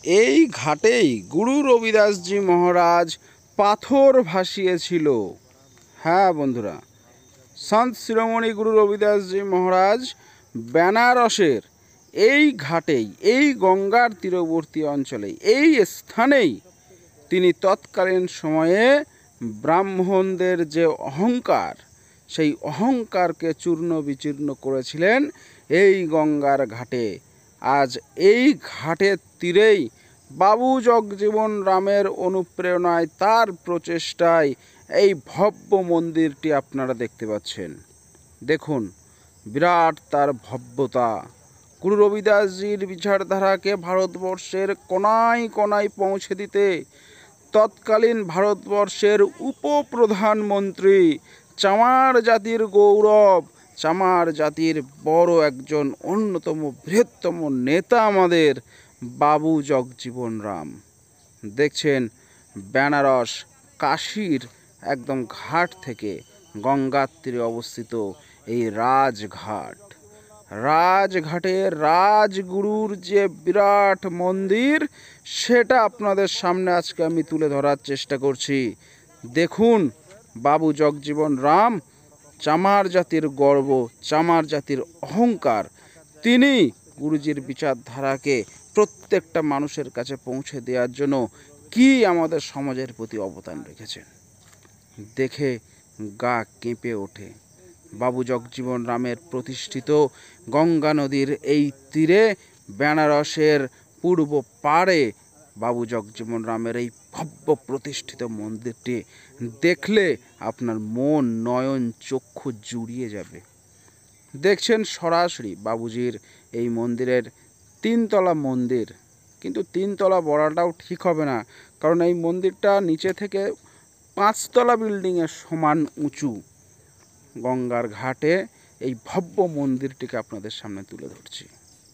এই ঘাটেই গুরু রবিদাসজি মহারাজ পাথর ভাসিয়েছিল। হ্যাঁ বন্ধুরা, সন্ত শিরোমণি গুরু রবিদাসজি মহারাজ বেনারসের এই ঘাটেই, এই গঙ্গার তীরবর্তী অঞ্চলে, এই স্থানেই তিনি তৎকালীন সময়ে ব্রাহ্মণদের যে অহংকার, সেই অহংকারকে চূর্ণ বিচূর্ণ করেছিলেন এই গঙ্গার ঘাটে। আজ এই ঘাটের তীরেই বাবু জগজীবন রামের অনুপ্রেরণায়, তার প্রচেষ্টায় এই ভব্য মন্দিরটি আপনারা দেখতে পাচ্ছেন। দেখুন, বিরাট তার ভব্যতা। গুরু রবিদাসজির বিচারধারাকে ভারতবর্ষের কোনায় কোনায় পৌঁছে দিতে তৎকালীন ভারতবর্ষের উপপ্রধানমন্ত্রী, চামার জাতির গৌরব, চামার জাতির বড় একজন অন্যতম বৃহত্তম নেতা আমাদের বাবু জগজীবন রাম। দেখছেন, বেনারস কাশীর একদম ঘাট থেকে গঙ্গার তীরে অবস্থিত এই রাজঘাট। রাজঘাটে রাজগুরুর যে বিরাট মন্দির, সেটা আপনাদের সামনে আজকে আমি তুলে ধরার চেষ্টা করছি। দেখুন, বাবু জগজীবন রাম, চামার জাতির গর্ব, চামার জাতির অহংকার, তিনি গুরুজির বিচারধারাকে প্রত্যেকটা মানুষের কাছে পৌঁছে দেওয়ার জন্য কি আমাদের সমাজের প্রতি অবদান রেখেছেন, দেখে গা কেঁপে ওঠে। বাবু জগজীবন রামের প্রতিষ্ঠিত গঙ্গা নদীর এই তীরে, বেনারসের পূর্ব পাড়ে বাবু জগজীবন রামের এই ভব্য প্রতিষ্ঠিত মন্দিরটি দেখলে আপনার মন, নয়ন, চক্ষু জুড়িয়ে যাবে। দেখছেন সরাসরি বাবুজির এই মন্দিরের তিনতলা মন্দির, কিন্তু তিনতলা বলাটাও ঠিক হবে না, কারণ এই মন্দিরটা নিচে থেকে 5তলা বিল্ডিংয়ের সমান উঁচু। গঙ্গার ঘাটে এই ভব্য মন্দিরটিকে আপনাদের সামনে তুলে ধরছি।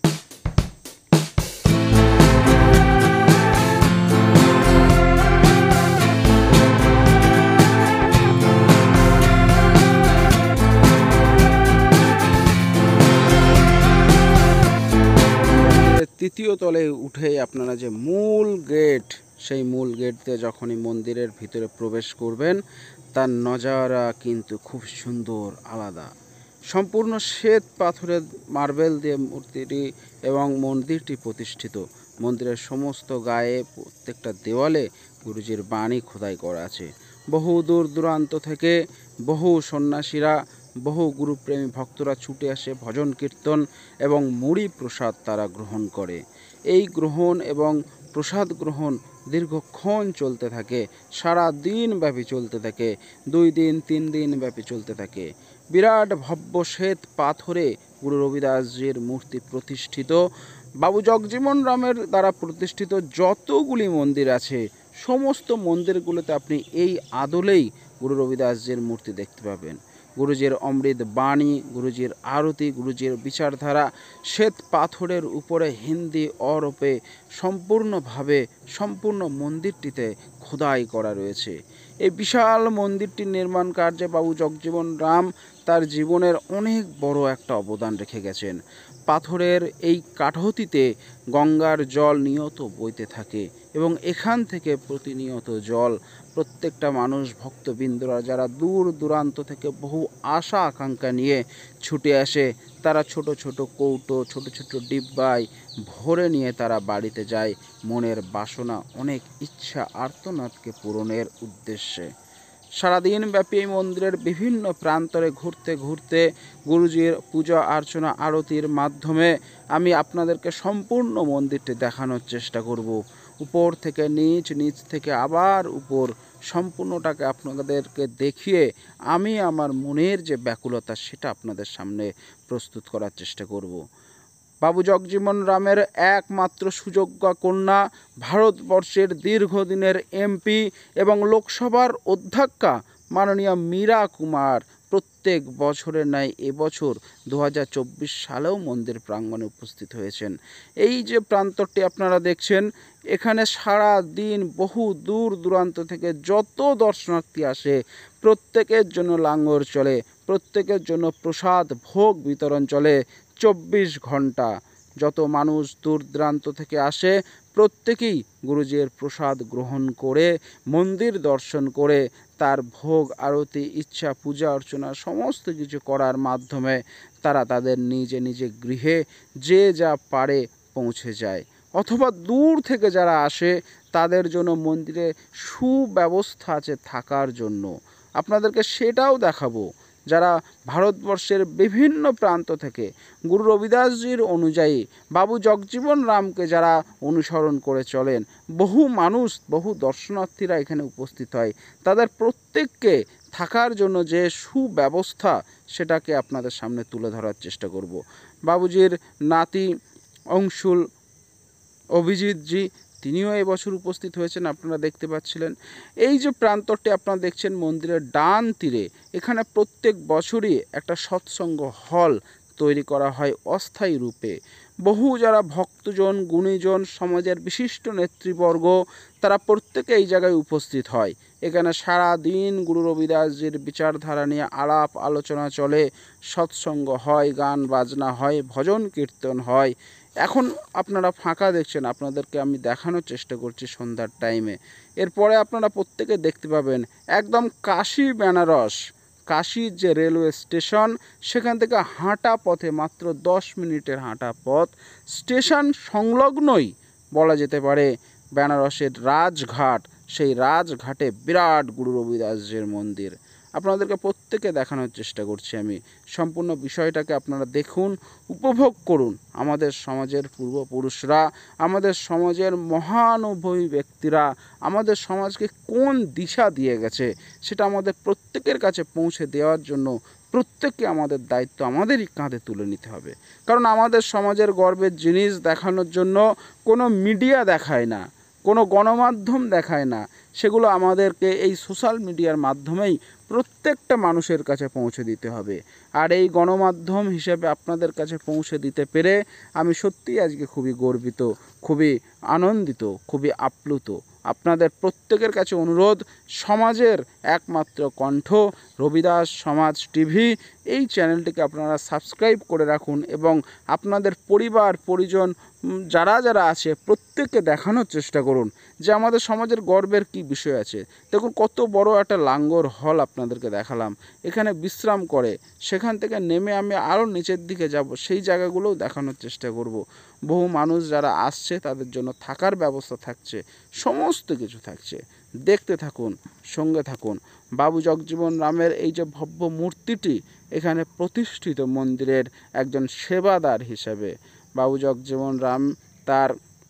তৃতীয় তলে উঠে আপনারা যে মূল গেট, সেই মূল গেট দিয়ে যখনই মন্দিরের ভিতরে প্রবেশ করবেন, তার নজারা কিন্তু খুব সুন্দর, আলাদা। সম্পূর্ণ শ্বেত পাথরের মার্বেল দিয়ে মূর্তিটি এবং মন্দিরটি প্রতিষ্ঠিত। মন্দিরের সমস্ত গায়ে, প্রত্যেকটা দেওয়ালে গুরুজির বাণী খোদাই করা আছে। বহু দূর দূরান্ত থেকে বহু সন্ন্যাসীরা, বহু গুরুপ্রেমী ভক্তরা ছুটে আসে ভজন কীর্তন এবং মুড়ি প্রসাদ তারা গ্রহণ করে। এই গ্রহণ এবং প্রসাদ গ্রহণ দীর্ঘক্ষণ চলতে থাকে, সারা দিন ব্যাপী চলতে থাকে, 2 দিন 3 দিন ব্যাপী চলতে থাকে। বিরাট ভব্য শ্বেত পাথরে গুরু রবিদাসজির মূর্তি প্রতিষ্ঠিত। বাবু জগজীবন রামের দ্বারা প্রতিষ্ঠিত যতগুলি মন্দির আছে, সমস্ত মন্দিরগুলোতে আপনি এই আদলেই গুরু রবিদাসজির মূর্তি দেখতে পাবেন। গুরুজির অমৃত বাণী, গুরুজির আরতি, গুরুজির বিচারধারা শ্বেত পাথরের উপরে হিন্দি অরূপে সম্পূর্ণভাবে সম্পূর্ণ মন্দিরটিতে খোদাই করা রয়েছে। এই বিশাল মন্দিরটির নির্মাণ কার্যে বাবু জগজীবন রাম তার জীবনের অনেক বড় একটা অবদান রেখে গেছেন। পাথরের এই কাঠতিতে গঙ্গার জল নিয়ত বইতে থাকে এবং এখান থেকে প্রতিনিয়ত জল প্রত্যেকটা মানুষ, ভক্তবৃন্দরা যারা দূর দূরান্ত থেকে বহু আশা আকাঙ্ক্ষা নিয়ে ছুটে আসে, তারা ছোট ছোট কৌটো, ছোট ছোট ডিব্বায় ভরে নিয়ে তারা বাড়িতে যায় মনের বাসনা, অনেক ইচ্ছা আর্তনাদকে পূরণের উদ্দেশ্যে। সারাদিন ব্যাপী এই মন্দিরের বিভিন্ন প্রান্তরে ঘুরতে ঘুরতে গুরুজির পূজা অর্চনা আরতির মাধ্যমে আমি আপনাদেরকে সম্পূর্ণ মন্দিরটি দেখানোর চেষ্টা করব। উপর থেকে নিচ, নিচ থেকে আবার উপর, সম্পূর্ণটাকে আপনাদেরকে দেখিয়ে আমি আমার মনের যে ব্যাকুলতা, সেটা আপনাদের সামনে প্রস্তুত করার চেষ্টা করব। বাবু জগজীবন রামের একমাত্র সুযোগ্য কন্যা, ভারতবর্ষের দীর্ঘদিনের এমপি এবং লোকসভার অধ্যক্ষা মাননীয় মীরা কুমার প্রত্যেক বছরের ন্যায় এবছর 2024 সালেও মন্দির প্রাঙ্গণে উপস্থিত হয়েছেন। এই যে প্রান্তরটি আপনারা দেখছেন, এখানে সারা দিন বহু দূর দূরান্ত থেকে যত দর্শনার্থী আসে, প্রত্যেকের জন্য লাঙ্গর চলে, প্রত্যেকের জন্য প্রসাদ ভোগ বিতরণ চলে 24 ঘন্টা। যত মানুষ দূর দূরান্ত থেকে আসে, প্রত্যেকেই গুরুজির প্রসাদ গ্রহণ করে মন্দির দর্শন করে তার ভোগ আরতি ইচ্ছা পূজা অর্চনা সমস্ত কিছু করার মাধ্যমে তারা তাদের নিজে নিজে গৃহে যে যা পারে পৌঁছে যায়, অথবা দূর থেকে যারা আসে তাদের জন্য মন্দিরে সুব্যবস্থা আছে থাকার জন্য। আপনাদেরকে সেটাও দেখাবো। যারা ভারতবর্ষের বিভিন্ন প্রান্ত থেকে গুরু রবিদাসজির অনুযায়ী বাবু জগজীবন রামকে যারা অনুসরণ করে চলেন, বহু মানুষ বহু দর্শনার্থীরা এখানে উপস্থিত হয়, তাদের প্রত্যেককে থাকার জন্য যে সুব্যবস্থা সেটাকে আপনাদের সামনে তুলে ধরার চেষ্টা করব। বাবুজির নাতি অংশুল অভিজিৎজি তিনিও এবছর উপস্থিত হয়েছেন, আপনারা দেখতে পাচ্ছিলেন। এই যে প্রান্তরটি আপনারা দেখছেন মন্দিরের ডান তীরে, এখানে প্রত্যেক বছরই একটা সৎসঙ্গ হল তৈরি করা হয় অস্থায়ী রূপে। বহু যারা ভক্তজন গুণীজন সমাজের বিশিষ্ট নেতৃবর্গ তারা প্রত্যেকে এই জায়গায় উপস্থিত হয়। এখানে সারা দিন গুরু রবিদাসজির বিচারধারা নিয়ে আলাপ আলোচনা চলে, সৎসঙ্গ হয়, গান বাজনা হয়, ভজন কীর্তন হয়। এখন আপনারা ফাঁকা দেখছেন, আপনাদেরকে আমি দেখানোর চেষ্টা করছি সন্ধ্যার টাইমে। এরপরে আপনারা প্রত্যেকে দেখতে পাবেন একদম কাশী বেনারস, কাশীর যে রেলওয়ে স্টেশন সেখান থেকে হাঁটা পথে মাত্র 10 মিনিটের হাঁটা পথ, স্টেশন সংলগ্নই বলা যেতে পারে বেনারসের রাজঘাট। সেই রাজঘাটে বিরাট গুরু রবিদাসজির মন্দির আপনাদেরকে প্রত্যেকে দেখানোর চেষ্টা করছি আমি। সম্পূর্ণ বিষয়টাকে আপনারা দেখুন, উপভোগ করুন। আমাদের সমাজের পূর্বপুরুষরা, আমাদের সমাজের মহানুভবী ব্যক্তিরা আমাদের সমাজকে কোন দিশা দিয়ে গেছে সেটা আমাদের প্রত্যেকের কাছে পৌঁছে দেওয়ার জন্য প্রত্যেককে আমাদের দায়িত্ব আমাদেরই কাঁধে তুলে নিতে হবে। কারণ আমাদের সমাজের গর্বের জিনিস দেখানোর জন্য কোনো মিডিয়া দেখায় না, কোনো গণমাধ্যম দেখায় না, সেগুলো আমাদেরকে এই সোশ্যাল মিডিয়ার মাধ্যমেই প্রত্যেকটা মানুষের কাছে পৌঁছে দিতে হবে। আর এই গণমাধ্যম হিসেবে আপনাদের কাছে পৌঁছে দিতে পেরে আমি সত্যিই আজকে খুবই গর্বিত, খুবই আনন্দিত, খুবই আপ্লুত। আপনাদের প্রত্যেকের কাছে অনুরোধ, সমাজের একমাত্র কণ্ঠ রবিদাস সমাজ টিভি, এই চ্যানেলটিকে আপনারা সাবস্ক্রাইব করে রাখুন এবং আপনাদের পরিবার পরিজন যারা যারা আছে প্রত্যেককে দেখানোর চেষ্টা করুন যে আমাদের সমাজের গর্বের কি বিষয় আছে। দেখুন কত বড় একটা লাঙ্গর হল আপনাদেরকে দেখালাম, এখানে বিশ্রাম করে, সেখান থেকে নেমে আমি আরও নিচের দিকে যাব, সেই জায়গাগুলোও দেখানোর চেষ্টা করব। বহু মানুষ যারা আসছে তাদের জন্য থাকার ব্যবস্থা থাকছে, সমস্ত কিছু থাকছে। দেখতে থাকুন, সঙ্গে থাকুন। বাবু জগজীবন রামের এই যে ভব্য মূর্তিটি এখানে প্রতিষ্ঠিত মন্দিরের একজন সেবাদার হিসেবে। বাবু জগজীবন রাম তার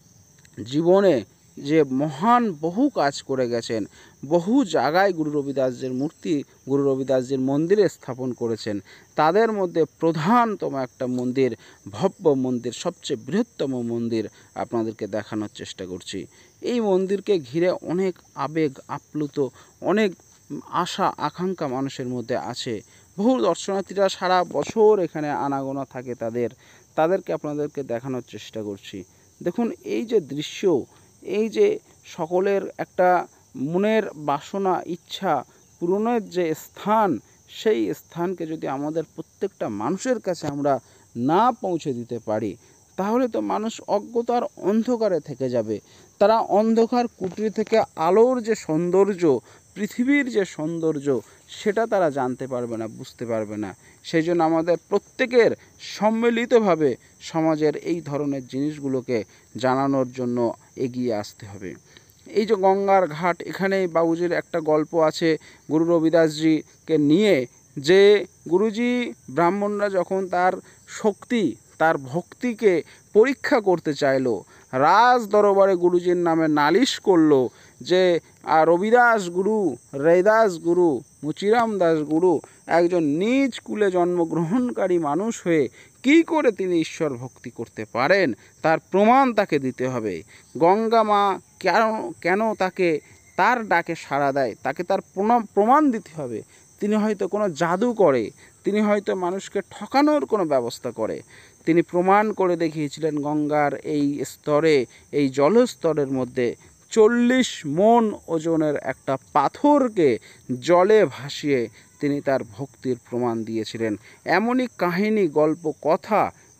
জীবনে যে মহান বহু কাজ করে গেছেন, বহু জায়গায় গুরু রবিদাসজির মূর্তি গুরু রবিদাসজির মন্দিরে স্থাপন করেছেন। তাদের মধ্যে প্রধানতম একটা মন্দির, ভব্য মন্দির, সবচেয়ে বৃহত্তম মন্দির আপনাদেরকে দেখানোর চেষ্টা করছি। এই মন্দিরকে ঘিরে অনেক আবেগ আপ্লুত, অনেক আশা আকাঙ্ক্ষা মানুষের মধ্যে আছে। বহু দর্শনার্থীরা সারা বছর এখানে আনাগোনা থাকে, তাদেরকে আপনাদেরকে দেখানোর চেষ্টা করছি। দেখুন এই যে দৃশ্য, এই যে সকলের একটা মনের বাসনা ইচ্ছা পূরণের যে স্থান, সেই স্থানকে যদি আমাদের প্রত্যেকটা মানুষের কাছে আমরা না পৌঁছে দিতে পারি তাহলে তো মানুষ অজ্ঞতার অন্ধকারে থেকে যাবে। তারা অন্ধকার কুটির থেকে আলোর যে সৌন্দর্য, পৃথিবীর যে সৌন্দর্য সেটা তারা জানতে পারবে না, বুঝতে পারবে না। সেই জন্য আমাদের প্রত্যেকের সম্মিলিতভাবে সমাজের এই ধরনের জিনিসগুলোকে জানানোর জন্য এগিয়ে আসতে হবে। এই যে গঙ্গার ঘাট, এখানে বাবুজির একটা গল্প আছে গুরু রবিদাসজিকে নিয়ে, যে গুরুজি ব্রাহ্মণরা যখন তার শক্তি তার ভক্তিকে পরীক্ষা করতে চাইলো, রাজ দরবারে গুরুজির নামে নালিশ করলো যে রবিদাস গুরু, রৈদাস গুরু, মুচিরাম দাস গুরু একজন নিজ কুলে জন্মগ্রহণকারী মানুষ হয়ে কী করে তিনি ঈশ্বর ভক্তি করতে পারেন তার প্রমাণ তাকে দিতে হবে। গঙ্গা মা কেন তাকে তার ডাকে সাড়া দেয়, তাকে তার প্রমাণ দিতে হবে। তিনি হয়তো কোনো জাদু করে, তিনি হয়তো মানুষকে ঠকানোর কোনো ব্যবস্থা করে। তিনি প্রমাণ করে দেখিয়েছিলেন গঙ্গার এই স্তরে, এই জলস্তরের মধ্যে 40 মণ ওজনের একটা পাথরকে জলে ভাসিয়ে তিনি তার ভক্তির প্রমাণ দিয়েছিলেন। এমনই কাহিনী গল্প কথা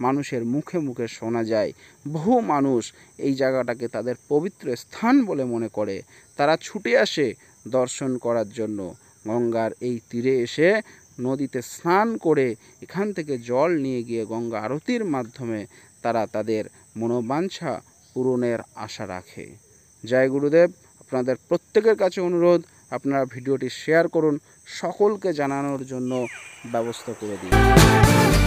মানুষের মুখে মুখে শোনা যায়। বহু মানুষ এই জায়গাটাকে তাদের পবিত্র স্থান বলে মনে করে, তারা ছুটে আসে দর্শন করার জন্য। গঙ্গার এই তীরে এসে নদীতে স্নান করে এখান থেকে জল নিয়ে গিয়ে গঙ্গা আরতির মাধ্যমে তারা তাদের মনোবাঞ্ছা পূরণের আশা রাখে। জয় গুরুদেব। আপনাদের প্রত্যেকের কাছে অনুরোধ, আপনারা ভিডিওটি শেয়ার করুন, সকলকে জানানোর জন্য ব্যবস্থা করে দিন।